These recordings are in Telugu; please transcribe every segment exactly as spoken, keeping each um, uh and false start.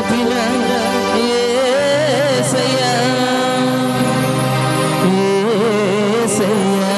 చూపిన యేసయ్యా యేసయ్యా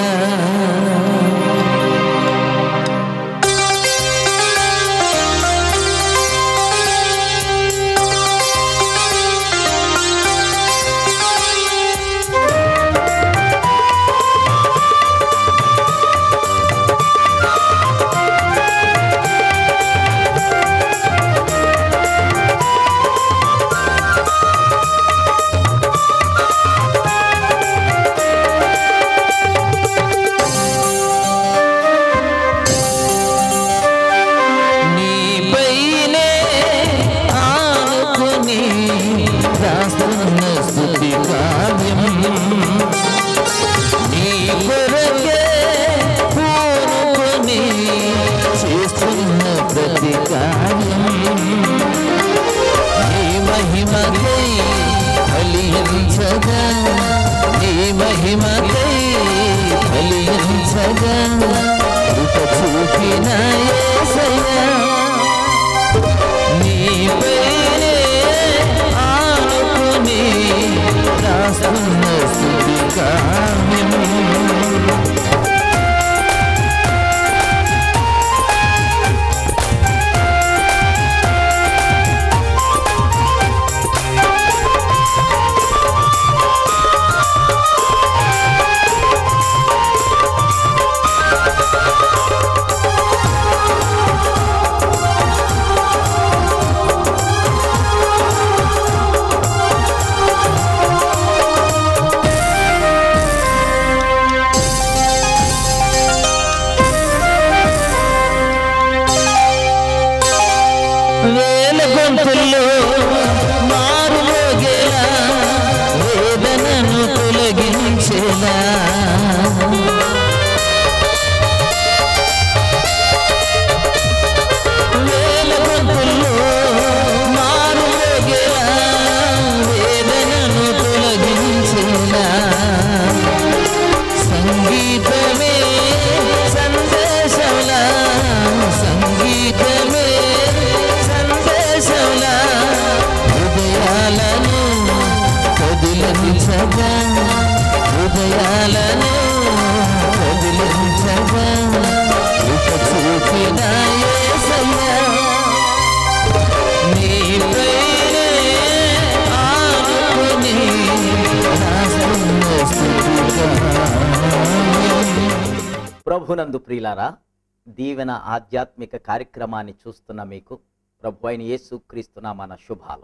ప్రభునందు ప్రియులారా, దీవెన ఆధ్యాత్మిక కార్యక్రమాన్ని చూస్తున్న మీకు ప్రభు అయిన యేసుక్రీస్తు నామమున శుభాలు.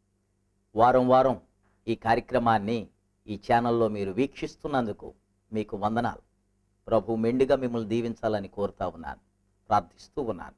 వారం వారం ఈ కార్యక్రమాన్ని ఈ ఛానల్లో మీరు వీక్షిస్తున్నందుకు మీకు వందనాలు. ప్రభు మెండుగా మిమ్మల్ని దీవించాలని కోరుతా ఉన్నాను, ప్రార్థిస్తూ ఉన్నాను.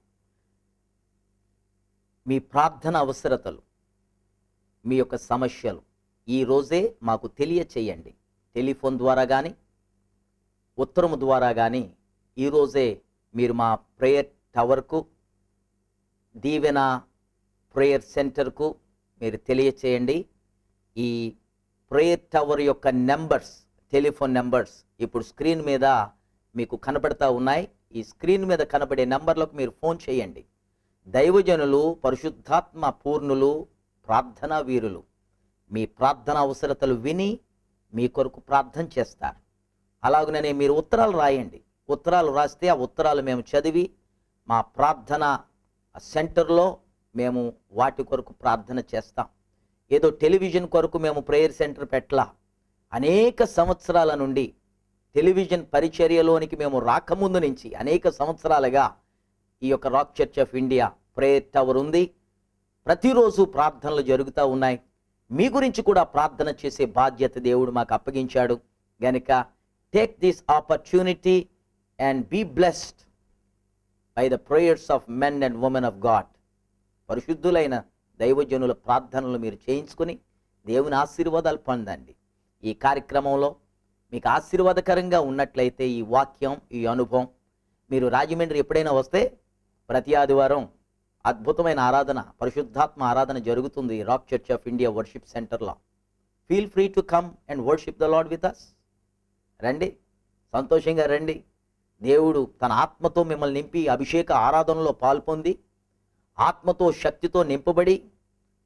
మీ ప్రార్థన అవసరతలు, మీ యొక్క సమస్యలు ఈ రోజే మాకు తెలియచేయండి. టెలిఫోన్ ద్వారా కానీ ఉత్తరము ద్వారా కానీ ఈరోజే మీరు మా ప్రేయర్ టవర్కు, దీవెన ప్రేయర్ సెంటర్కు మీరు తెలియచేయండి. ఈ ప్రేయర్ టవర్ యొక్క నెంబర్స్, టెలిఫోన్ నెంబర్స్ ఇప్పుడు స్క్రీన్ మీద మీకు కనబడతా ఉన్నాయి. ఈ స్క్రీన్ మీద కనబడే నెంబర్లకు మీరు ఫోన్ చేయండి. దైవజనులు, పరిశుద్ధాత్మ పూర్ణులు, ప్రార్థనా వీరులు మీ ప్రార్థన అవసరతలు విని మీ కొరకు ప్రార్థన చేస్తారు. అలాగనే మీరు ఉత్తరాలు రాయండి. ఉత్తరాలు రాస్తే ఆ ఉత్తరాలు మేము చదివి మా ప్రార్థన సెంటర్లో మేము వాటి కొరకు ప్రార్థన చేస్తాం. ఏదో టెలివిజన్ కొరకు మేము ప్రేయర్ సెంటర్ పెట్టలా. అనేక సంవత్సరాల నుండి టెలివిజన్ పరిచర్యలోనికి మేము రాకముందు నుంచి అనేక సంవత్సరాలుగా ఈ యొక్క rock church of India prayer tower ఉంది. ప్రతిరోజు ప్రార్థనలు జరుగుతూ ఉన్నాయి. మీ గురించి కూడా ప్రార్థన చేసే బాధ్యత దేవుడు మాకు అప్పగించాడు. గనుక take this opportunity and be blessed by the prayers of men and women of God. పరిశుద్ధులైన దైవజనుల ప్రార్థనలు మీరు చేయించుకుని దేవుని ఆశీర్వాదాలు పొందండి. ఈ కార్యక్రమంలో మీకు ఆశీర్వాదకరంగా ఉన్నట్లయితే ఈ వాక్యం, ఈ అనుభవం, మీరు రాజమండ్రి ఎప్పుడైనా వస్తే ప్రతి ఆదివారం అద్భుతమైన ఆరాధన, పరిశుద్ధాత్మ ఆరాధన జరుగుతుంది rock church of India worship సెంటర్లో. Feel free to come and worship the Lord with us. రండి, సంతోషంగా రండి. దేవుడు తన ఆత్మతో మిమ్మల్ని నింపి అభిషేక ఆరాధనలో పాల్పొంది ఆత్మతో, శక్తితో నింపబడి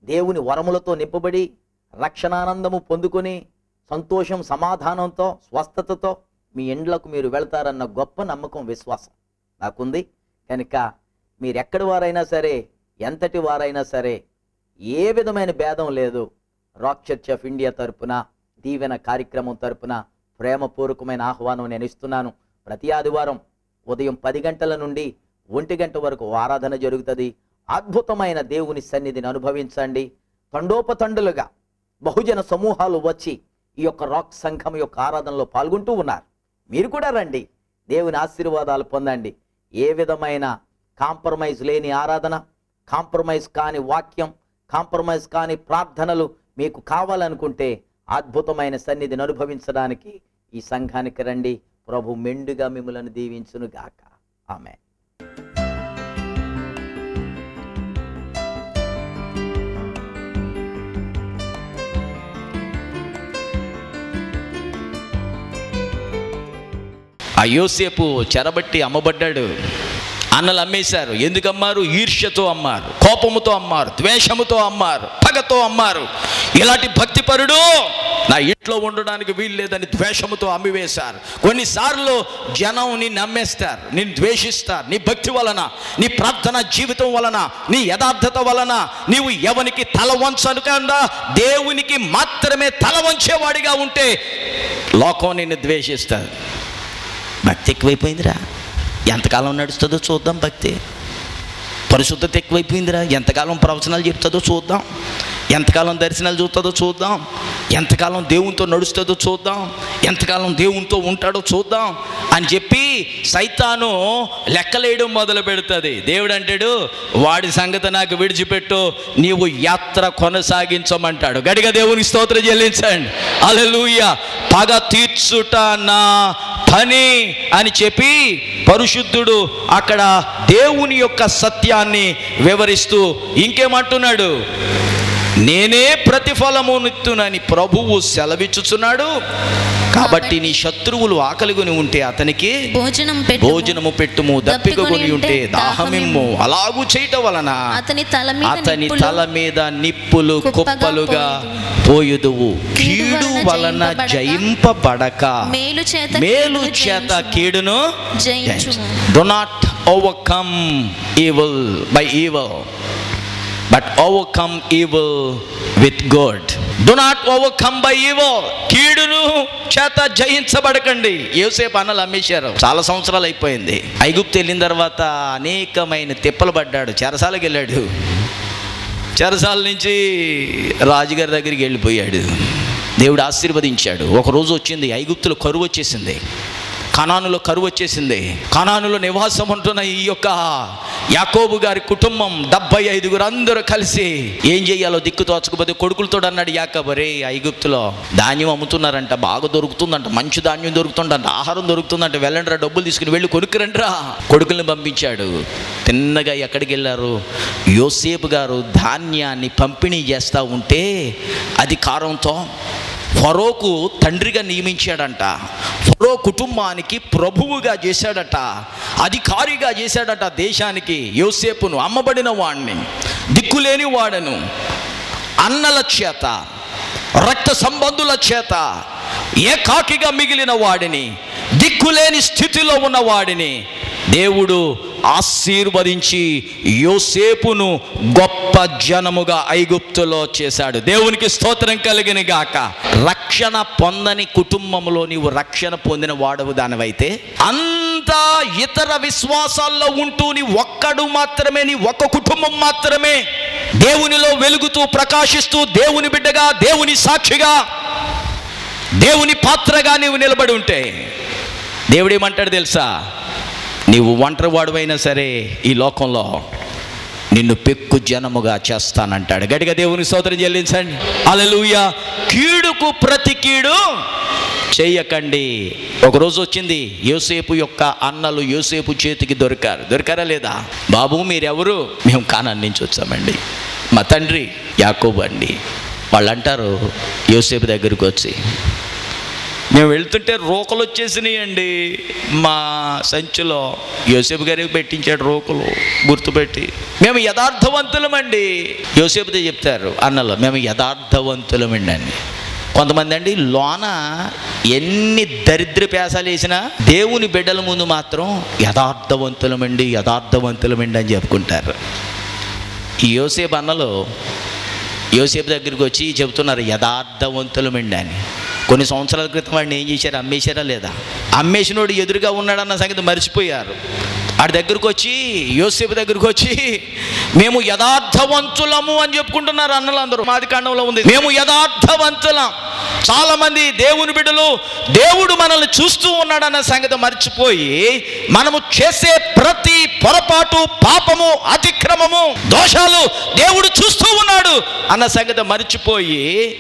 దేవుని వరములతో నింపబడి రక్షణానందము పొందుకొని సంతోషం సమాధానంతో స్వస్థతతో మీ ఇండ్లకు మీరు వెళ్తారన్న గొప్ప నమ్మకం విశ్వాసం నాకుంది. కనుక మీరెక్కడి వారైనా సరే, ఎంతటి వారైనా సరే, ఏ విధమైన భేదం లేదు. రాక్ చర్చ్ ఆఫ్ ఇండియా తరపున, దీవెన కార్యక్రమం తరపున ప్రేమపూర్వకమైన ఆహ్వానం నేను ఇస్తున్నాను. ప్రతి ఆదివారం ఉదయం పది గంటల నుండి ఒంటి గంట వరకు ఆరాధన జరుగుతుంది. అద్భుతమైన దేవుని సన్నిధిని అనుభవించండి. తండోపతండులుగా బహుజన సమూహాలు వచ్చి ఈ యొక్క రాక్ సంఘం యొక్క ఆరాధనలో పాల్గొంటూ ఉన్నారు. మీరు కూడా రండి, దేవుని ఆశీర్వాదాలు పొందండి. ఏ విధమైన కాంప్రమైజ్ లేని ఆరాధన, కాంప్రమైజ్ కాని వాక్యం, కాంప్రమైజ్ కాని ప్రార్థనలు మీకు కావాలనుకుంటే అద్భుతమైన సన్నిధిని అనుభవించడానికి ఈ సంఘానికి రండి. ప్రభు మెండుగా మిమ్మల్ని దీవించును గాక. ఆమేన్. ఆ యోసేపు చెరబట్టి అమ్మబడ్డాడు. అన్నలు అమ్మేశారు. ఎందుకు అమ్మారు? ఈర్ష్యతో అమ్మారు, కోపముతో అమ్మారు, ద్వేషముతో అమ్మారు, పగతో అమ్మారు. ఇలాంటి భక్తిపరుడు నా ఇంట్లో ఉండడానికి వీలు లేదని ద్వేషముతో అమ్మివేశారు. కొన్నిసార్లు జనం నిన్ను నమ్మేస్తారు, నిన్ను ద్వేషిస్తారు. నీ భక్తి వలన, నీ ప్రార్థన జీవితం వలన, నీ యథార్థత వలన నీవు ఎవనికి తల వంచనుకుండా దేవునికి మాత్రమే తల వంచేవాడిగా ఉంటే లోకం నిన్ను ద్వేషిస్తారు. భక్తి ఎక్కువైపోయిందిరా, ఎంతకాలం నడుస్తుందో చూద్దాం. భక్తి పరిశుద్ధత ఎక్కువైపోయిందిరా, ఎంతకాలం ప్రవచనాలు చెప్తుందో చూద్దాం, ఎంతకాలం దర్శనాలు చూస్తుందో చూద్దాం, ఎంతకాలం దేవునితో నడుస్తుందో చూద్దాం, ఎంతకాలం దేవునితో ఉంటాడో చూద్దాం అని చెప్పి సైతాను లెక్కలేయడం మొదలు పెడుతుంది. దేవుడు అంటాడు, వాడి సంగతి నాకు విడిచిపెట్టు, నీవు యాత్ర కొనసాగించమంటాడు. గడిగా దేవునికి స్తోత్రం చెల్లించండి. హల్లెలూయా. పగ తీర్చుట నా పని అని చెప్పి పరిశుద్ధుడు అక్కడ దేవుని యొక్క సత్యాన్ని వివరిస్తూ ఇంకేమంటున్నాడు? నేనే ప్రతిఫలమునిత్తునని ప్రభువు సెలవిచ్చుచున్నాడు. కాబట్టి నీ శత్రువులు ఆకలిగొని ఉంటే అతనికి భోజనం భోజనము పెట్టుము, దప్పికొని ఉంటే దాహమిమ్ము. అలాగూ చేయటం వలన అతని తల మీద అతని తల మీద నిప్పులు కుప్పలుగా పోయుదువు. కీడు వలన జయింపబడక మేలు చేత మేలు చేత కీడును జయించు. Do not overcome evil by evil, but overcome evil with good. Do not overcome by evil. కీడును చేత జయించబడకండి. యోసేపు అన్నలు అమ్మేశారు. చాలా సంవత్సరాలు అయిపోయింది. ఐగుప్తు వెళ్ళిన తర్వాత అనేకమైన తిప్పలు పడ్డాడు. చెరసాలకు వెళ్ళాడు. చెరసాల నుంచి రాజుగారి దగ్గరికి వెళ్ళిపోయాడు. దేవుడు ఆశీర్వదించాడు. ఒక రోజు వచ్చింది, ఐగుప్తులో కరువు వచ్చేసింది, కనానులో కరువు వచ్చేసింది. కనానులో నివాసం ఉంటున్న ఈ యొక్క యాకోబు గారి కుటుంబం డెబ్బై ఐదుగురు అందరూ కలిసి ఏం చెయ్యాలో దిక్కు తోచకపోతే కొడుకులతో అన్నాడు యాకోబు, రే ఐగుప్తులో ధాన్యం అమ్ముతున్నారంట, బాగా దొరుకుతుందంట, మంచి ధాన్యం దొరుకుతుందంట, ఆహారం దొరుకుతుందంట, వెళ్ళండిరా, డబ్బులు తీసుకుని వెళ్ళి కొనుక్కురండిరా. కొడుకుల్ని పంపించాడు. తిన్నగా ఎక్కడికి వెళ్ళారు? యోసేపు గారు ధాన్యాన్ని పంపిణీ చేస్తూ ఉంటే అధికారంతో ఫరోకు తండ్రిగా నియమించాడంట. ఫరో కుటుంబానికి ప్రభువుగా చేశాడట, అధికారిగా చేశాడట దేశానికి. యోసేపును అమ్మబడిన వాడిని, దిక్కులేని వాడను, అన్నల చేత, రక్త సంబంధుల చేత ఏకాకిగా మిగిలిన వాడిని, దిక్కులేని స్థితిలో ఉన్న వాడిని దేవుడు ఆశీర్వదించి యోసేపును గొప్ప జనముగా ఐగుప్తులో చేశాడు. దేవునికి స్తోత్రం కలిగిన గాక. రక్షణ పొందని కుటుంబంలో నీవు రక్షణ పొందిన వాడవు దానివైతే, అంతా ఇతర విశ్వాసాల్లో ఉంటూ నీ ఒక్కడు మాత్రమే, నీ ఒక్క కుటుంబం మాత్రమే దేవునిలో వెలుగుతూ ప్రకాశిస్తూ దేవుని బిడ్డగా, దేవుని సాక్షిగా, దేవుని పాత్రగా నీవు నిలబడి ఉంటే దేవుడు ఏమంటాడు తెలుసా? నీవు ఒంటరి వాడువైనా సరే ఈ లోకంలో నిన్ను పెక్కు జనముగా చేస్తానంటాడు. గట్టిగా దేవుని స్తోత్రం చెల్లించండి. హల్లెలూయా. కీడుకు ప్రతి కీడు చేయకండి. ఒకరోజు వచ్చింది, యోసేపు యొక్క అన్నలు యోసేపు చేతికి దొరికారు. దొరికారా లేదా? బాబు మీరెవరు? మేము కానాన్ నుంచి వచ్చామండి, మా తండ్రి యాకోబు అండి. వాళ్ళు అంటారు యోసేపు దగ్గరికి వచ్చి, మేము వెళ్తుంటే రోకలు వచ్చేసినాయండి మా సంచిలో. యోసేపు గారికి పెట్టించాడు రోకలు గుర్తుపెట్టి. మేము యథార్థవంతులమండి. యోసేపుతో చెప్తారు అన్నలో, మేము యథార్థవంతులమండి అని. కొంతమంది అండి లోన ఎన్ని దరిద్ర పేసాలు వేసినా దేవుని బిడ్డల ముందు మాత్రం యథార్థవంతులమండి యథార్థవంతులమండి అని చెప్పుకుంటారు. ఈ యోసేపు అన్నలు యోసేపు దగ్గరికి వచ్చి చెబుతున్నారు యథార్థవంతులమండి అని. కొన్ని సంవత్సరాల క్రితం వాడిని ఏం చేశారు? అమ్మేశారా లేదా? అమ్మేసినోడు ఎదురుగా ఉన్నాడన్న సంగతి మర్చిపోయారు. వాడి దగ్గరకు వచ్చి యోసేపు దగ్గరకు వచ్చి మేము యథార్థవంతులము అని చెప్పుకుంటున్నారు అన్నలు అందరూ. మాది కాండంలో ఉంది, మేము యథార్థవంతులం. చాలా మంది దేవుని బిడ్డలు దేవుడు మనల్ని చూస్తూ ఉన్నాడన్న సంగతి మర్చిపోయి మనము చేసే ప్రతి పొరపాటు, పాపము, అతిక్రమము, దోషాలు దేవుడు చూస్తూ ఉన్నాడు అన్న సంగతి మర్చిపోయి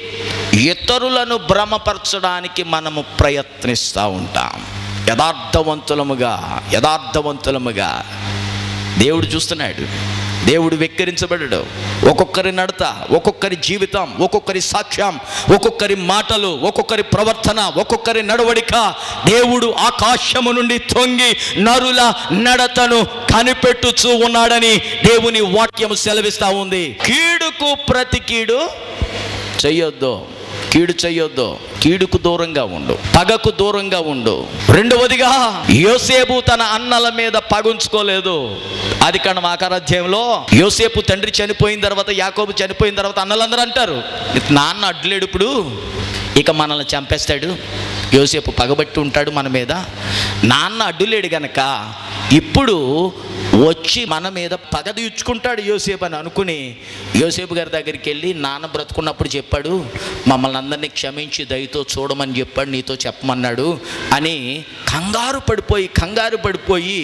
ఇతరులను భ్రమపరచడానికి మనము ప్రయత్నిస్తూ ఉంటాం. యథార్థవంతులముగా యథార్థవంతులముగా దేవుడు చూస్తున్నాడు. దేవుడు వెక్కిరించబడడు. ఒక్కొక్కరి నడత, ఒక్కొక్కరి జీవితం, ఒక్కొక్కరి సాక్ష్యం, ఒక్కొక్కరి మాటలు, ఒక్కొక్కరి ప్రవర్తన, ఒక్కొక్కరి నడవడిక దేవుడు ఆకాశము నుండి తొంగి నరుల నడతను కనిపెట్టుచూ ఉన్నాడని దేవుని వాక్యము సెలవిస్తూ ఉంది. కీడుకు ప్రతి కీడు చెయ్యొద్దు, కీడు చెయ్యొద్దు, కీడుకు దూరంగా ఉండు, పగకు దూరంగా ఉండు. రెండవదిగా యోసేపు తన అన్నల మీద పగుంచుకోలేదు. ఆది కాండం ఆఖరి అధ్యాయంలో యోసేపు తండ్రి చనిపోయిన తర్వాత, యాకోబు చనిపోయిన తర్వాత అన్నలందరూ అంటారు, నాన్న అడ్డులేడు, ఇప్పుడు ఇక మనల్ని చంపేస్తాడు, యోసేపు పగబట్టి ఉంటాడు మన మీద, నాన్న అడ్డులేడు గనక ఇప్పుడు వచ్చి మన మీద పగ తీర్చుకుంటాడు యోసేపు అని అనుకుని యోసేపు గారి దగ్గరికి వెళ్ళి, నాన్న బ్రతుకున్నప్పుడు చెప్పాడు మమ్మల్ని అందరినీ క్షమించి దయతో చూడమని చెప్పాడు, నీతో చెప్పమన్నాడు అని కంగారు పడిపోయి కంగారు పడిపోయి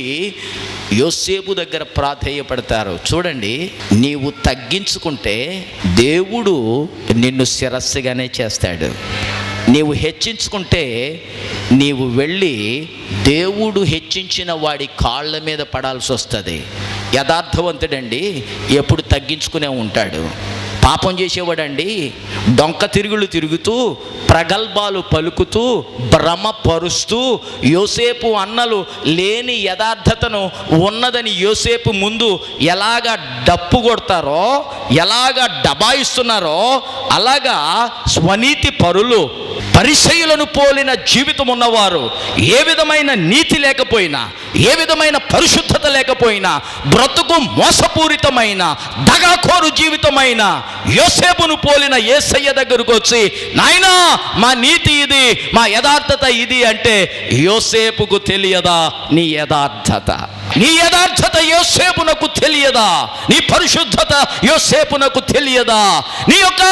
యోసేపు దగ్గర ప్రాధేయపడతారు. చూడండి, నీవు తగ్గించుకుంటే దేవుడు నిన్ను శిరస్సుగానే చేస్తాడు. నీవు హెచ్చించుకుంటే నీవు వెళ్ళి దేవుడు హెచ్చించిన వాడి కాళ్ళ మీద పడాల్సి వస్తుంది. యథార్థవంతుడండి ఎప్పుడు తగ్గించుకునే ఉంటాడు. పాపం చేసేవాడండి డొంక తిరుగులు తిరుగుతూ, ప్రగల్భాలు పలుకుతూ, భ్రమపరుస్తూ, యోసేపు అన్నలు లేని యథార్థతను ఉన్నదని యోసేపు ముందు ఎలాగ డప్పు కొడతారో, ఎలాగ డబాయిస్తున్నారో, అలాగా స్వనీతి పరులు, పరిసయ్యులను పోలిన జీవితం ఉన్నవారు, ఏ విధమైన నీతి లేకపోయినా, ఏ విధమైన పరిశుద్ధత లేకపోయినా, బ్రతుకు మోసపూరితమైన దగాకోరు జీవితమైన యోసేపును పోలిన యేసయ్య దగ్గరకు వచ్చి, నాయనా మా నీతి ఇది, మా యథార్థత ఇది అంటే, యోసేపుకు తెలియదా నీ యథార్థత? నీ యథార్థత యోసేపునకు తెలియదా? నీ పరిశుద్ధత యోసేపునకు తెలియదా? నీ యొక్క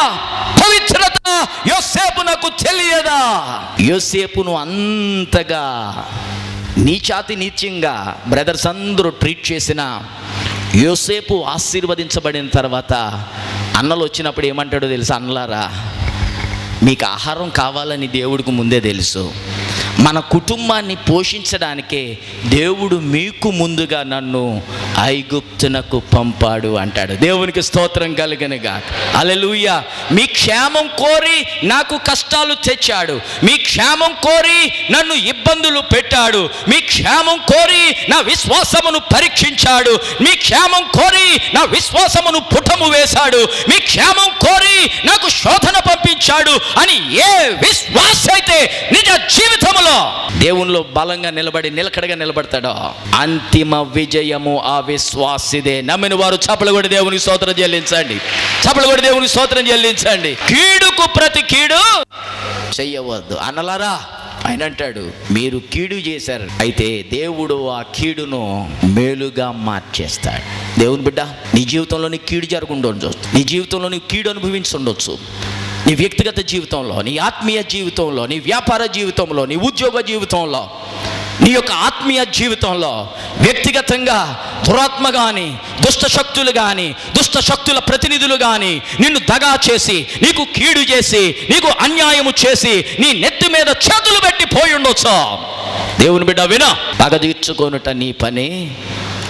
పవిత్రత యోసేపునకు తెలియదా? యోసేపును అంతగా నీచాతి నీచంగా బ్రదర్స్ అందరూ ట్రీట్ చేసిన యోసేపు ఆశీర్వదించబడిన తర్వాత అన్నలు వచ్చినప్పుడు ఏమంటాడో తెలుసా? అన్నలారా, మీకు ఆహారం కావాలని దేవుడికి ముందే తెలుసు, మన కుటుంబాన్ని పోషించడానికే దేవుడు మీకు ముందుగా నన్ను ఐగుప్తునకు పంపాడు అంటాడు. దేవునికి స్తోత్రం కలుగనుగా. హల్లెలూయా. మీ క్షేమం కోరి నాకు కష్టాలు తెచ్చాడు, మీ క్షేమం కోరి నన్ను ఇబ్బందులు పెట్టాడు, మీ క్షేమం కోరి నా విశ్వాసమును పరీక్షించాడు, మీ క్షేమం కోరి నా విశ్వాసమును పుటము వేశాడు, మీ క్షేమం కోరి నాకు శోధన పంపించాడు అని ఏ విశ్వాస అయితే నిజ జీవితంలో దేవునిలో బలంగా నిలబడి నిలకడగా నిలబడతాడో అంతిమ విజయము ఆ విశ్వాసిదే. నమ్మిన వారు చప్పలు కొట్టి దేవునికి స్తోత్రం చెల్లించండి, చప్పలు కొట్టి దేవునికి స్తోత్రం చెల్లించండి. కీడుకు ప్రతి కీడు చెయ్యవద్దు. అన్నలారా, ఆయన అంటాడు, మీరు కీడు చేశారు, అయితే దేవుడు ఆ కీడును మేలుగా మార్చేస్తాడు. దేవుని బిడ్డ, నీ జీవితంలో నీ కీడు జరుగుండొచ్చు, నీ జీవితంలో నీ కీడు అనుభవించుండొచ్చు, నీ వ్యక్తిగత జీవితంలో, నీ ఆత్మీయ జీవితంలో, నీ వ్యాపార జీవితంలో, నీ ఉద్యోగ జీవితంలో, నీ యొక్క ఆత్మీయ జీవితంలో, వ్యక్తిగతంగా దురాత్మ కానీ, దుష్ట శక్తులు కానీ, దుష్ట శక్తుల ప్రతినిధులు కానీ నిన్ను దగా చేసి, నీకు కీడు చేసి, నీకు అన్యాయము చేసి, నీ నెత్తి మీద చేతులు పెట్టి పోయి ఉండొచ్చు. దేవుని బిడ్డ విను, పగ తీర్చుకొనుట నీ పని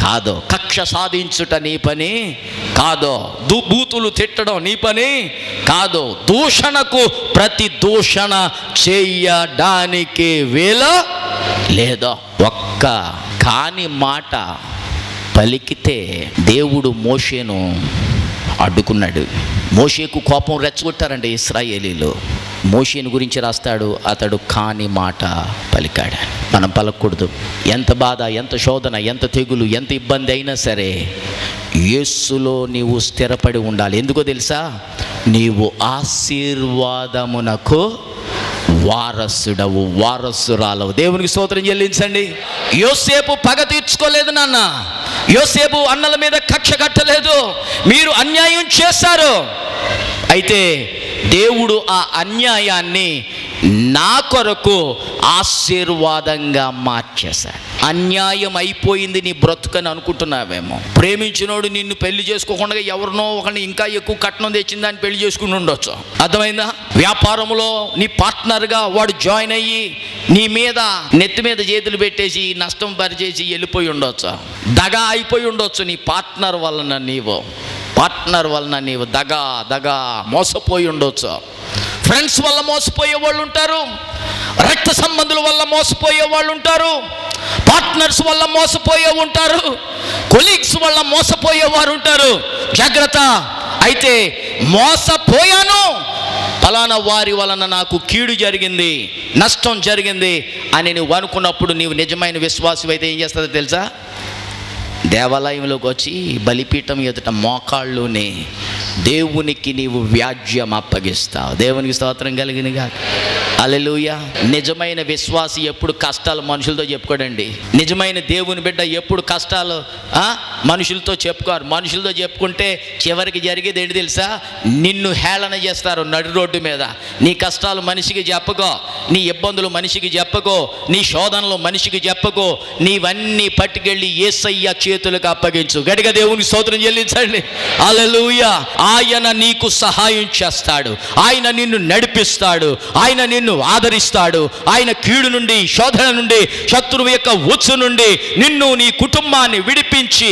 కాదు. కక్ష సాధించుట నీ పని కాదు. దు బూతులు తిట్టడం నీ పని కాదు. దూషణకు ప్రతి దూషణ చేయడానికి వీల లేదా. ఒక్క కాని మాట పలికితే దేవుడు మోషేను అడ్డుకున్నాడు. మోషేకు కోపం రెచ్చగొట్టారండి ఇశ్రాయేలీలు. మోషేను గురించి రాస్తాడు, అతడు కాని మాట పలికాడు. మనం పలకూడదు. ఎంత బాధ, ఎంత శోధన, ఎంత తెగులు, ఎంత ఇబ్బంది అయినా సరే యేసులో నీవు స్థిరపడి ఉండాలి. ఎందుకో తెలుసా? నీవు ఆశీర్వాదమునకు వారసుడవు, వారసురాలవు. దేవునికి స్తోత్రం చెల్లించండి. యోసేపు పగ తీర్చుకోలేదు నాన్న. యోసేపు అన్నల మీద కక్ష కట్టలేదు. మీరు అన్యాయం చేశారు, అయితే దేవుడు ఆ అన్యాయాన్ని నా కొరకు ఆశీర్వాదంగా మార్చేశాడు. అన్యాయం అయిపోయింది నీ బ్రతుకని అనుకుంటున్నావేమో. ప్రేమించినోడు నిన్ను పెళ్లి చేసుకోకుండా ఎవరినో ఒకరిని ఇంకా ఎక్కువ కట్నం తెచ్చిందని పెళ్లి చేసుకుని ఉండొచ్చు. అర్థమైందా? వ్యాపారంలో నీ పార్ట్నర్గా వాడు జాయిన్ అయ్యి నీ మీద నెత్తి మీద చేతులు పెట్టేసి నష్టం పరిచేసి వెళ్ళిపోయి ఉండొచ్చు. దగా అయిపోయి ఉండొచ్చు నీ పార్ట్నర్ వలన. నీవు పార్ట్నర్ వలన నీవు దగా దగా మోసపోయి ఉండొచ్చు. ఫ్రెండ్స్ వల్ల మోసపోయే వాళ్ళు ఉంటారు, రక్త సంబంధుల వల్ల మోసపోయే వాళ్ళు ఉంటారు, పార్ట్నర్స్ వల్ల మోసపోయే ఉంటారు, కొలీగ్స్ వల్ల మోసపోయే వారు ఉంటారు. జాగ్రత్త. అయితే మోసపోయాను, ఫలానా వారి వలన నాకు కీడు జరిగింది, నష్టం జరిగింది అని నువ్వు అనుకున్నప్పుడు నీవు నిజమైన విశ్వాసం అయితే ఏం చేస్తుందో తెలుసా? దేవాలయంలోకి వచ్చి బలిపీఠం ఎదుట మోకాళ్ళుని దేవునికి నీవు వ్యాజ్యం అప్పగిస్తావు. దేవునికి స్తోత్రం కలిగినగా. హల్లెలూయా. నిజమైన విశ్వాసి ఎప్పుడు కష్టాలు మనుషులతో చెప్పుకోడండి. నిజమైన దేవుని బిడ్డ ఎప్పుడు కష్టాలు మనుషులతో చెప్పుకోరు. మనుషులతో చెప్పుకుంటే చివరికి జరిగేది ఏంటి తెలుసా? నిన్ను హేళన చేస్తారు నడి రోడ్డు మీద. నీ కష్టాలు మనిషికి చెప్పుకో, నీ ఇబ్బందులు మనిషికి చెప్పుకో, నీ శోధనలు మనిషికి చెప్పుకో. నీవన్నీ పట్టుకెళ్ళి యేసయ్య చేతులకు అప్పగించు. గట్టిగా దేవునికి స్తోత్రం చెల్లించండి. హల్లెలూయా. ఆయన నీకు సహాయం చేస్తాడు, ఆయన నిన్ను నడిపిస్తాడు, ఆయన నిన్ను ఆదరిస్తాడు. ఆయన కీడు నుండి, శోధన నుండి, శత్రువు యొక్క ఉచ్చు నుండి నిన్ను, నీ కుటుంబాన్ని విడిపించి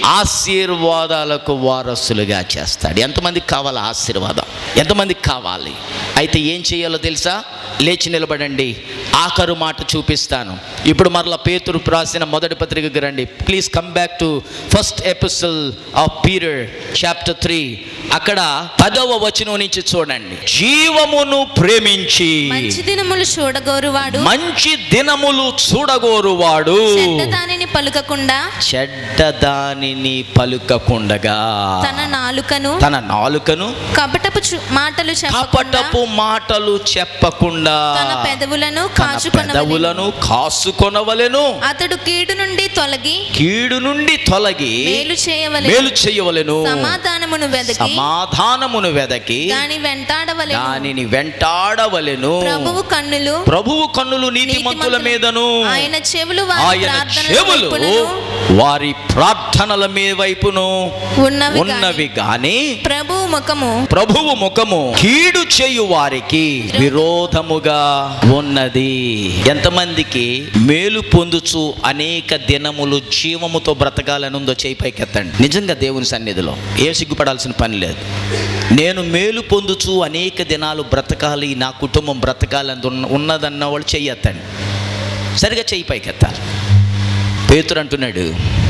ఆశీర్వాదాలకు వారసులుగా చేస్తాడు. ఎంతమందికి కావాలి ఆశీర్వాదం? ఎంతమందికి కావాలి? అయితే ఏం చేయాలో తెలుసా? లేచి నిలబడండి. ఆఖరు మాట చూపిస్తాను. ఇప్పుడు మరలా పేతురు రాసిన మొదటి పత్రికకు రండి. Please come back to first episode of Peter chapter three. అక్కడ పదవ వచనం నుంచి చూడండి. జీవమును ప్రేమించి మంచి దినములు చూడగోరువాడు మంచి దినములు చూడగోరువాడు చెడ్డదానిని పలుకకుండా చెడ్డదానిని పలుకకుండగా తన నాలుకను తన నాలుకను కపటపు మాటలు కపటపు మాటలు చెప్పకుండా తన పెదవులను పెదవులను కాసుకొనవలెను. అతడు కీడు నుండి తొలగి కీడు నుండి తొలగి మేలు చేయవలెను మేలు చేయవలెను. సమాధానమును వెదకి సమాధానమును వెదకి దాని వెంటాడవలెను దానిని వెంటాడవలెను. ప్రభువు కన్నులు ప్రభువు కన్నులు నీతిమంతుల మీదను ఆయన చెవులు ఆయన చెవులు వారి ప్రార్థనల మీ వైపును ఉన్నవి గాని ప్రభువు ముఖము ప్రభువు ముఖము కీడు చేయు వారికి విరోధముగా ఉన్నది. ఎంతమందికి మేలు పొందుచు అనేక దినములు జీవముతో బ్రతకాలని ఉందో చేయి పైకెత్తండి. నిజంగా దేవుని సన్నిధిలో ఏ సిగ్గుపడాల్సిన పని లేదు. నేను మేలు పొందుచు అనేక దినాలు బ్రతకాలి, నా కుటుంబం బ్రతకాలని ఉన్నదన్న వాళ్ళు చెయ్యెత్తండి. సరిగా చెయ్యి పైకెత్తాలి. పేతురు అంటున్నాడు,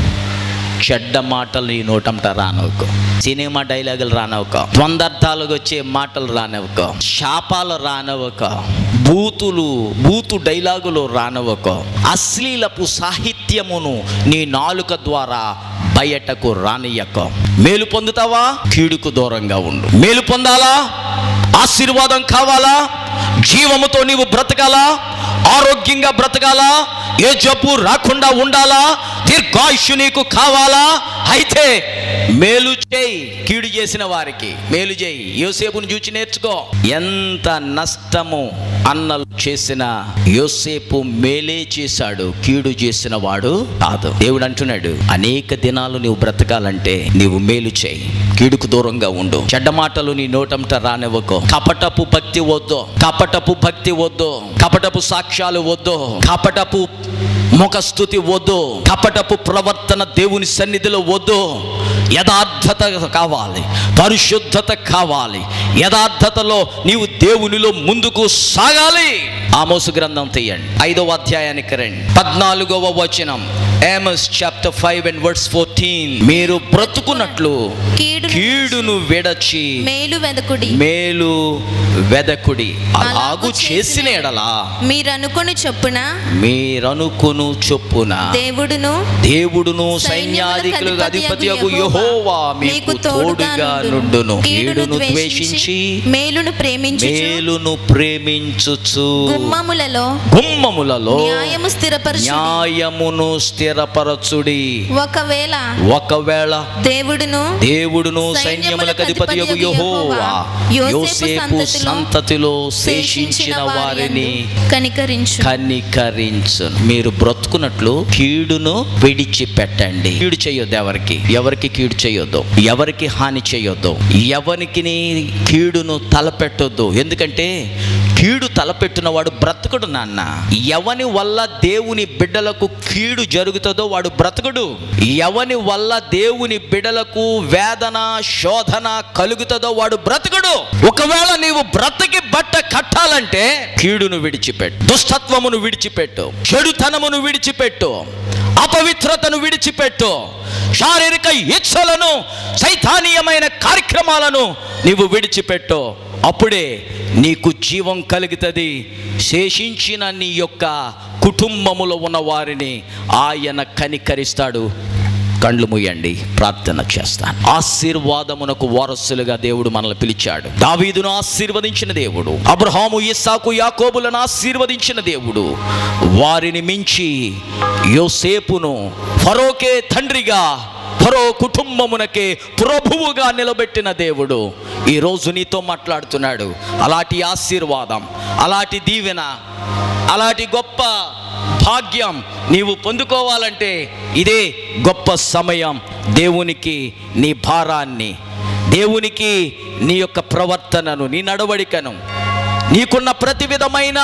చెడ్డ మాటలు నీ నోటంట రానవుకో, సినిమా డైలాగులు రానవుకో, ద్వందార్థాలకు వచ్చే మాటలు రానవుకో, శాపాలు రానవుకో, బూతులు బూతు డైలాగులు రానవుకో, అశ్లీలపు సాహిత్యమును నీ నాలుక ద్వారా బయటకు రానియకో. మేలు పొందుతావా? కీడుకు దూరంగా ఉండు. మేలు పొందాలా? ఆశీర్వాదం కావాలా? జీవముతో నీవు బ్రతకాలా? ఆరోగ్యంగా బ్రతకాలా? ఏ జబ్బు రాకుండా ఉండాలా? దీర్ఘాయుష్యు నీకు కావాలా? అయితే మేలు చేయి. కీడు చేసిన వారికి మేలు చేయి. యోసేపును చూచి నేర్చుకో. ఎంత నష్టము అన్నలు చేసిన యోసేపు మేలే చేశాడు, కీడు చేసిన వాడు కాదు. దేవుడు అంటున్నాడు, అనేక దినాలు నీవు బ్రతకాలంటే నీవు మేలు చేయి. కీడుకు దూరంగా ఉండు. చెడ్డ మాటలు నీ నోటంట రానివ్వకో. కపటపు భక్తి వద్దు, కపటపు భక్తి వద్దు, కపటపు సాక్ష్యాలు వద్దు, కపటపు ముఖస్థుతి వద్దు, కపటపు ప్రవర్తన దేవుని సన్నిధిలో వద్దు. యథార్థత కావాలి, పరిశుద్ధత కావాలి. యథార్థతలో నీవు దేవునిలో ముందుకు సాగాలి. ఆమోసు గ్రంథం తీయండి, ఐదవ అధ్యాయానికి రండి, పద్నాలుగవ వచనం. Amos chapter five and verse fourteen. మీరు బ్రతుకున్నట్లు కీడును విడచి మేలు వెదకుడి, మేలు వెదకుడి. అలాగు చేసిన ఎడలా మీరనుకొని చొప్పున మీరనుకొను చొప్పున దేవుడును దేవుడును సైన్యాధికులకు అధిపతియగు యెహోవా మీకు తోడుగా నుండును. కీడును ద్వేషించి మేలును ప్రేమించు మేలును ప్రేమించుచు గుమ్మములలో గుమ్మములలో న్యాయము స్థిరపరచు న్యాయమును స్థిరపరచుడి. ఒకవేళ ఒకవేళ దేవుడును దేవుడును సైన్యములకు అధిపతియగు యెహోవా యోసేపు సంతతిలో శేషించిన వారిని కనికరించు కనికరించు. మీరు బ్రతుకున్నట్లు కీడును విడిచిపెట్టండి. కీడు చేయొద్దు, ఎవరికి ఎవరికి కీడు చేయొద్దు, ఎవరికి హాని చేయొద్దు, ఎవరికి కీడును తలపెట్టొద్దు. ఎందుకంటే కీడు తలపెట్టిన వాడు బ్రతకడు నాన్న. ఎవని వల్ల దేవుని బిడ్డలకు కీడు జరుగుతుందో వాడు బ్రతకడు. ఎవని వల్ల దేవుని బిడ్డలకు వేదన శోధన కలుగుతుందో వాడు బ్రతకడు. ఒకవేళ నీవు బ్రతికి బట్ట కట్టాలంటే కీడును విడిచిపెట్టు, దుష్టత్వమును విడిచిపెట్టు, చెడుతనమును విడిచిపెట్టు, అపవిత్రతను విడిచిపెట్టు, శారీరక ఇచ్ఛలను సైతానీయమైన కార్యక్రమాలను నీవు విడిచిపెట్టు. అప్పుడే నీకు జీవం కలుగుతుంది. శేషించిన నీ యొక్క కుటుంబములో ఉన్న వారిని ఆయన కనికరిస్తాడు. కళ్ళు మూయండి, ప్రార్థన చేస్తాను. ఆశీర్వాదమునకు వారసులుగా దేవుడు మనల్ని పిలిచాడు. దావీదును ఆశీర్వదించిన దేవుడు, అబ్రహాము ఇస్సాకు యాకోబులను ఆశీర్వదించిన దేవుడు, వారిని మించి యోసేపును ఫరోకే తండ్రిగా, ఫరో కుటుంబమునకే ప్రభువుగా నిలబెట్టిన దేవుడు ఈరోజు నీతో మాట్లాడుతున్నాడు. అలాంటి ఆశీర్వాదం, అలాంటి దీవెన, అలాంటి గొప్ప భాగ్యం నీవు పొందుకోవాలంటే ఇదే గొప్ప సమయం. దేవునికి నీ భారాన్ని, దేవునికి నీ యొక్క ప్రవర్తనను, నీ నడవడికను, నీకున్న ప్రతి విధమైన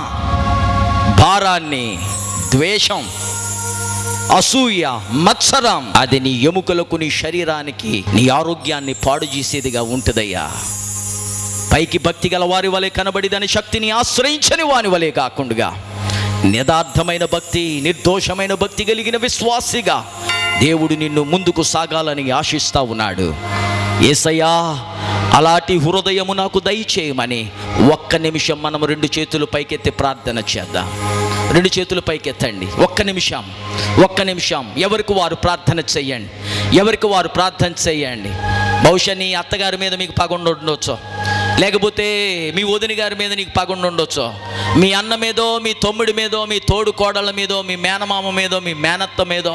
భారాన్ని, ద్వేషం, అసూయ, మత్సరం, అది నీ ఎముకలకు, నీ శరీరానికి, నీ ఆరోగ్యాన్ని పాడు చేసేదిగా ఉంటుందయ్యా. పైకి భక్తి గల వారి వలె కనబడి దాని శక్తిని ఆశ్రయించని వాని వలె కాకుండా యథార్థమైన భక్తి, నిర్దోషమైన భక్తి కలిగిన విశ్వాసిగా దేవుడు నిన్ను ముందుకు సాగాలని ఆశిస్తా ఉన్నాడు. యేసయ్యా, అలాంటి హృదయము నాకు దయచేయమని ఒక్క నిమిషం మనం రెండు చేతులు పైకెత్తి ప్రార్థన చేద్దాం. రెండు చేతులు పైకెత్తండి. ఒక్క నిమిషం, ఒక్క నిమిషం ఎవరికి వారు ప్రార్థన చెయ్యండి, ఎవరికి వారు ప్రార్థన చెయ్యండి. బహుశా నీ అత్తగారి మీద మీకు పగుండి ఉండొచ్చు, లేకపోతే మీ వదిన గారి మీద నీకు పగుండి ఉండొచ్చు, మీ అన్న మీదో, మీ తమ్ముడి మీదో, మీ తోడు కోడళ్ళ మీదో, మీ మేనమామ మీదో, మీ మేనత్త మీదో,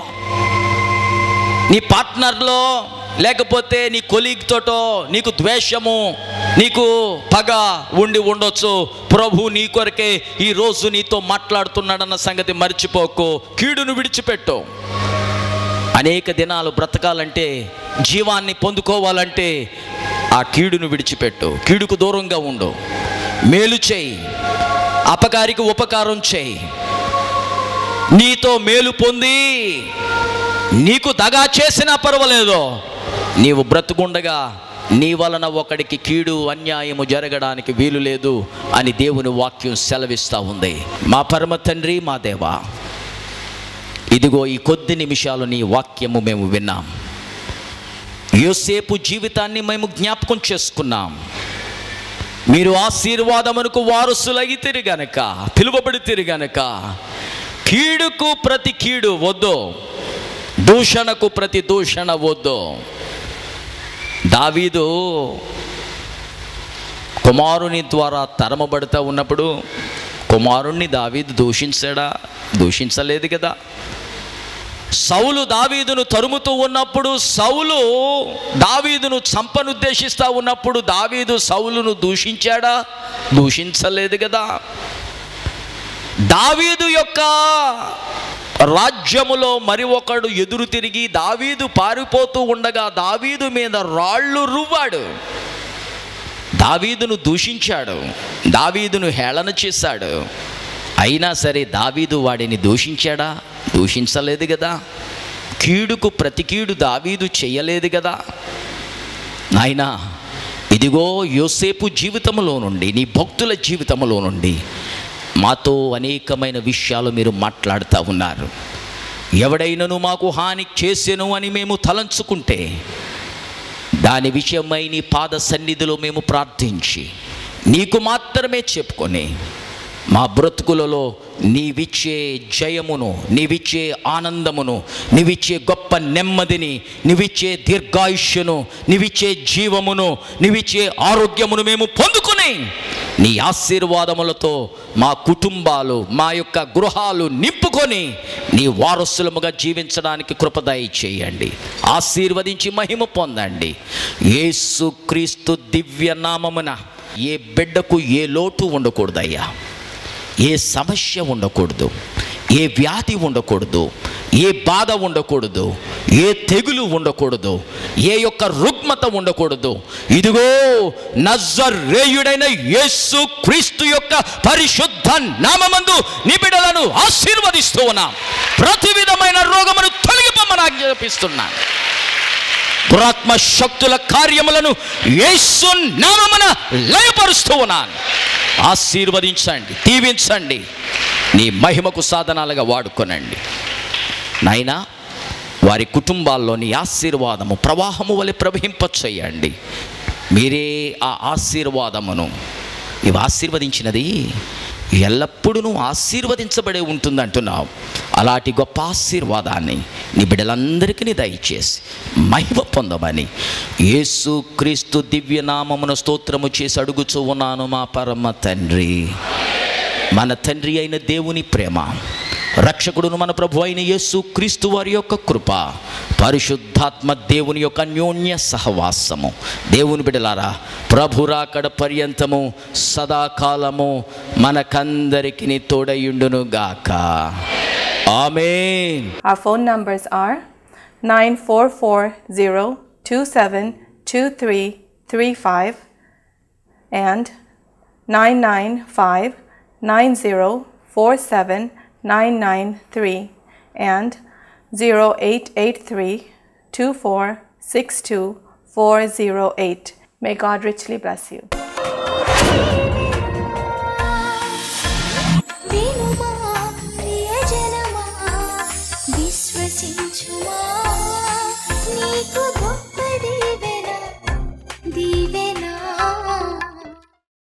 నీ పార్ట్నర్లో, లేకపోతే నీ కొలీగ్ తోటో నీకు ద్వేషము, నీకు పగ ఉండి ఉండొచ్చు. ప్రభు నీ కొరకే ఈరోజు నీతో మాట్లాడుతున్నాడన్న సంగతి మర్చిపోకు. కీడును విడిచిపెట్టు. అనేక దినాలు బ్రతకాలంటే, జీవాన్ని పొందుకోవాలంటే ఆ కీడును విడిచిపెట్టు. కీడుకు దూరంగా ఉండు. మేలు చేయి, అపకారికి ఉపకారం చేయి. నీతో మేలు పొంది నీకు దగా చేసినా పర్వాలేదు, నీవు బ్రతుకుండగా నీ వలన ఒకడికి కీడు అన్యాయము జరగడానికి వీలు లేదు అని దేవుని వాక్యం సెలవిస్తూ ఉంది. మా పరమ తండ్రి, మా దేవా, ఇదిగో ఈ కొద్ది నిమిషాలు నీ వాక్యము మేము విన్నాం. యోసేపు జీవితాన్ని మేము జ్ఞాపకం చేసుకున్నాం. మీరు ఆశీర్వాదమునకు వారసులైతిరి గనక, పిలువబడితిరి గనక, కీడుకు ప్రతి కీడు వద్దు, దూషణకు ప్రతి దూషణ వద్దు. దావీదు కుమారుని ద్వారా తరమబడుతూ ఉన్నప్పుడు కుమారుణ్ణి దావీదు దూషించాడా? దూషించలేదు కదా. సౌలు దావీదును తరుముతూ ఉన్నప్పుడు, సౌలు దావీదును చంపనుద్దేశిస్తూ ఉన్నప్పుడు దావీదు సౌలును దూషించాడా? దూషించలేదు కదా. దావీదు యొక్క రాజ్యములో మరి ఒకడు ఎదురు తిరిగి దావీదు పారిపోతూ ఉండగా దావీదు మీద రాళ్ళు రువ్వాడు, దావీదును దూషించాడు, దావీదును హేళన చేశాడు. అయినా సరే దావీదు వాడిని దూషించాడా? దూషించలేదు కదా. కీడుకు ప్రతి కీడు దావీదు చేయలేదు కదా. నాయనా, ఇదిగో యోసేపు జీవితంలో నుండి, నీ భక్తుల జీవితంలో నుండి మాతో అనేకమైన విషయాలు మీరు మాట్లాడుతూ ఉన్నారు. ఎవడైనను మాకు హాని చేసెను అని మేము తలంచుకుంటే దాని విషయమై నీ పాద సన్నిధిలో మేము ప్రార్థించి నీకు మాత్రమే చెప్పుకొని మా బ్రతుకులలో నీవిచ్చే జయమును, నీవిచ్చే ఆనందమును, నీవిచ్చే గొప్ప నెమ్మదిని, నీవిచ్చే దీర్ఘాయుష్యును, నీవిచ్చే జీవమును, నీవిచ్చే ఆరోగ్యమును మేము పొందుకుని నీ ఆశీర్వాదములతో మా కుటుంబాలు, మా యొక్క గృహాలు నింపుకొని నీ వారసులముగా జీవించడానికి కృపదయ చేయండి. ఆశీర్వదించి మహిమ పొందండి. యేసు క్రీస్తు దివ్య నామమున ఏ బిడ్డకు ఏ లోటు ఉండకూడదయ్యా, ఏ సమస్య ఉండకూడదు, ఏ వ్యాధి ఉండకూడదు, ఏ బాధ ఉండకూడదు, ఏ తెగులు ఉండకూడదు, ఏ యొక్క రుగ్మత ఉండకూడదు. ఇదిగో నజరేయుడైన యేసు క్రీస్తు యొక్క పరిశుద్ధ నామమందు నీ బిడ్డలను ఆశీర్వదిస్తూ ఉన్నాం. ప్రతి విధమైన రోగమును తొలగిపోమని ఆజ్ఞాపిస్తున్నాను. దురాత్మ శక్తుల కార్యములను యేసు నామమున లయపరుస్తూ ఉన్నాను. ఆశీర్వదించండి, దీవించండి, నీ మహిమకు సాధనాలుగా వాడుకొనండి. నాయనా, వారి కుటుంబాల్లో నీ ఆశీర్వాదము ప్రవాహము వలె ప్రవహింపచేయండి. మీరే ఆ ఆశీర్వాదమును, ఇవి ఆశీర్వదించినది ఎల్లప్పుడూ ఆశీర్వదించబడే ఉంటుంది అంటున్నావు. అలాంటి గొప్ప ఆశీర్వాదాన్ని నీ బిడ్డలందరికీ దయచేసి మహిమ పొందమని యేసు క్రీస్తు దివ్య నామమున స్తోత్రము చేసి అడుగుచూ ఉన్నాను మా పరమ తండ్రి. మన తండ్రి అయిన దేవుని ప్రేమ, రక్షకుడును మన ప్రభు అయిన యేసు క్రీస్తు వారి యొక్క కృప, పరిశుద్ధాత్మ దేవుని యొక్క అన్యోన్య సహవాసము, దేవుని బిడ్డలారా ప్రభు రాకడ పర్యంతము సదాకాలము మనకందరికీ తోడయుండును గాక. ఆమేన్. Our phone numbers are nine four four zero two seven two three three five and nine nine five nine zero four seven nine nine three and zero eight eight three two four six two four zero eight. May God richly bless you.